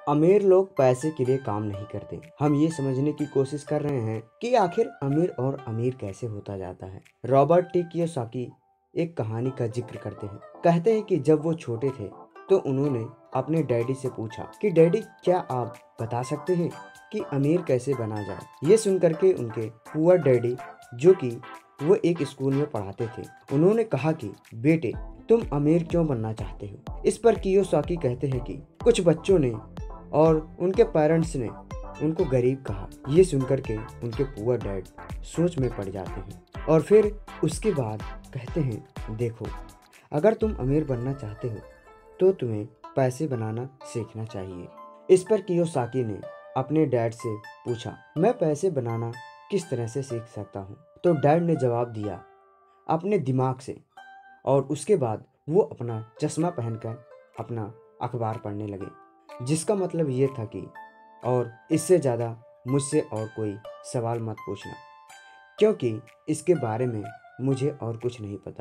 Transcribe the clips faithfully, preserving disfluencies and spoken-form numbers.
अमीर लोग पैसे के लिए काम नहीं करते। हम ये समझने की कोशिश कर रहे हैं कि आखिर अमीर और अमीर कैसे होता जाता है। रॉबर्ट टी कियोसाकी एक कहानी का जिक्र करते हैं। कहते हैं कि जब वो छोटे थे तो उन्होंने अपने डैडी से पूछा कि डैडी, क्या आप बता सकते हैं कि अमीर कैसे बना जाए। ये सुनकर के उनके पुअर डैडी, जो कि वो एक स्कूल में पढ़ाते थे, उन्होंने कहा कि बेटे, तुम अमीर क्यों बनना चाहते हो। इस पर कियोसाकी कहते हैं कि कुछ बच्चों ने और उनके पेरेंट्स ने उनको गरीब कहा। ये सुनकर के उनके पुअर डैड सोच में पड़ जाते हैं और फिर उसके बाद कहते हैं, देखो, अगर तुम अमीर बनना चाहते हो तो तुम्हें पैसे बनाना सीखना चाहिए। इस पर कियोसाकी ने अपने डैड से पूछा, मैं पैसे बनाना किस तरह से सीख सकता हूँ। तो डैड ने जवाब दिया, अपने दिमाग से। और उसके बाद वो अपना चश्मा पहनकर अपना अखबार पढ़ने लगे, जिसका मतलब ये था कि और इससे ज़्यादा मुझसे और कोई सवाल मत पूछना, क्योंकि इसके बारे में मुझे और कुछ नहीं पता।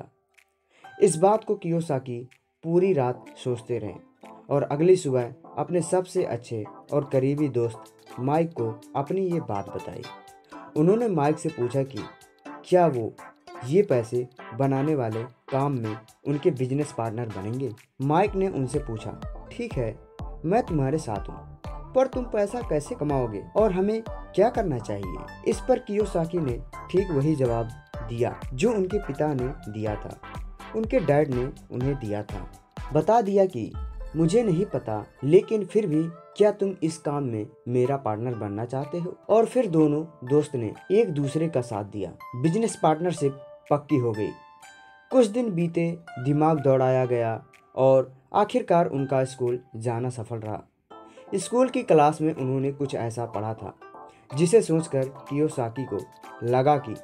इस बात को कियोसाकी पूरी रात सोचते रहे और अगली सुबह अपने सबसे अच्छे और करीबी दोस्त माइक को अपनी ये बात बताई। उन्होंने माइक से पूछा कि क्या वो ये पैसे बनाने वाले काम में उनके बिजनेस पार्टनर बनेंगे। माइक ने उनसे पूछा, ठीक है, मैं तुम्हारे साथ हूँ, पर तुम पैसा कैसे कमाओगे और हमें क्या करना चाहिए। इस पर कियोसाकी ने ठीक वही जवाब दिया जो उनके पिता ने दिया था, उनके डैड ने उन्हें दिया था। बता दिया कि मुझे नहीं पता, लेकिन फिर भी क्या तुम इस काम में मेरा पार्टनर बनना चाहते हो। और फिर दोनों दोस्त ने एक दूसरे का साथ दिया। बिजनेस पार्टनरशिप पक्की हो गई। कुछ दिन बीते, दिमाग दौड़ाया गया और आखिरकार उनका स्कूल जाना सफल रहा। स्कूल की क्लास में उन्होंने कुछ ऐसा पढ़ा था जिसे सोचकर कियोसाकी को लगा कि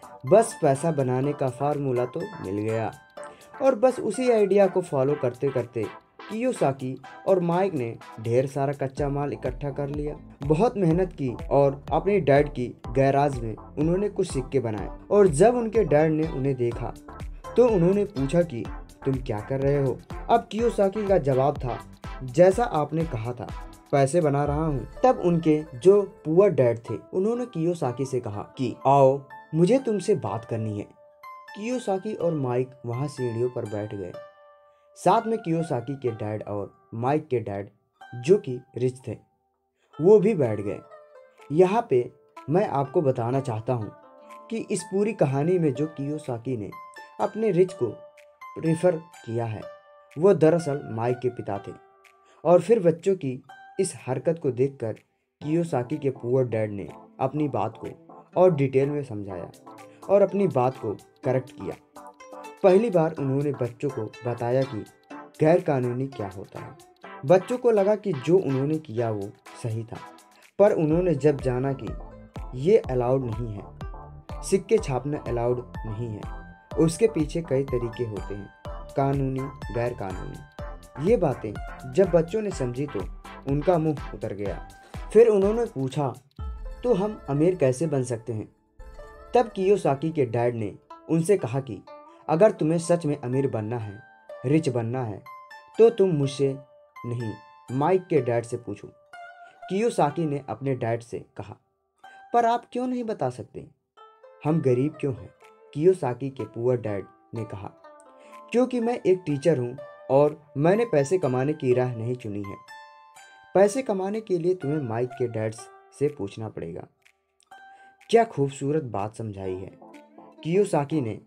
बस पैसा बनाने का फार्मूला तो मिल गया। और बस उसी आइडिया को फॉलो करते करते कियोसाकी और माइक ने ढेर सारा कच्चा माल इकट्ठा कर लिया। बहुत मेहनत की और अपने डैड की गैराज में उन्होंने कुछ सिक्के बनाए। और जब उनके डैड ने उन्हें देखा तो उन्होंने पूछा कि तुम क्या कर रहे हो। अब कियोसाकी का जवाब था, जैसा आपने कहा था, पैसे बना रहा हूँ। तब उनके जो पुअर डैड थे, उन्होंने कियोसाकी से कहा कि आओ, मुझे तुमसे बात करनी है। कियोसाकी और माइक वहाँ सीढ़ियों पर बैठ गए। साथ में कियोसाकी के डैड और माइक के डैड, जो कि रिच थे, वो भी बैठ गए। यहाँ पे मैं आपको बताना चाहता हूँ कि इस पूरी कहानी में जो कियोसाकी ने अपने रिच को प्रेफर किया है, वो दरअसल माइक के पिता थे। और फिर बच्चों की इस हरकत को देखकर कियोसाकी के पुअर डैड ने अपनी बात को और डिटेल में समझाया और अपनी बात को करेक्ट किया। पहली बार उन्होंने बच्चों को बताया कि गैर कानूनी क्या होता है। बच्चों को लगा कि जो उन्होंने किया वो सही था, पर उन्होंने जब जाना कि ये अलाउड नहीं है, सिक्के छापना अलाउड नहीं है, उसके पीछे कई तरीके होते हैं, कानूनी, गैर कानूनी। ये बातें जब बच्चों ने समझी तो उनका मुंह उतर गया। फिर उन्होंने पूछा, तो हम अमीर कैसे बन सकते हैं। तब कियोसाकी के डैड ने उनसे कहा कि अगर तुम्हें सच में अमीर बनना है, रिच बनना है, तो तुम मुझसे नहीं, माइक के डैड से पूछो। कियोसाकी ने अपने डैड से कहा, पर आप क्यों नहीं बता सकते, हम गरीब क्यों हैं। कियोसाकी के पुअर डैड ने कहा, क्योंकि मैं एक टीचर हूँ और मैंने पैसे कमाने की राह नहीं चुनी है। पैसे कमाने के लिए तुम्हें माइक के डैड से पूछना पड़ेगा। क्या खूबसूरत बात समझाई है। कियोसाकी ने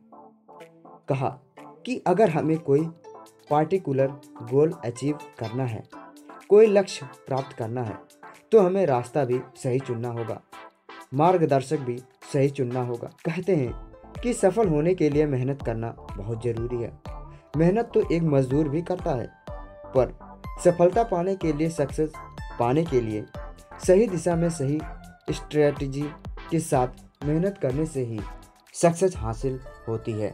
कहा कि अगर हमें कोई पार्टिकुलर गोल अचीव करना है, कोई लक्ष्य प्राप्त करना है, तो हमें रास्ता भी सही चुनना होगा, मार्गदर्शक भी सही चुनना होगा। कहते हैं कि सफल होने के लिए मेहनत करना बहुत ज़रूरी है। मेहनत तो एक मजदूर भी करता है, पर सफलता पाने के लिए, सक्सेस पाने के लिए सही दिशा में सही स्ट्रेटजी के साथ मेहनत करने से ही सक्सेस हासिल होती है।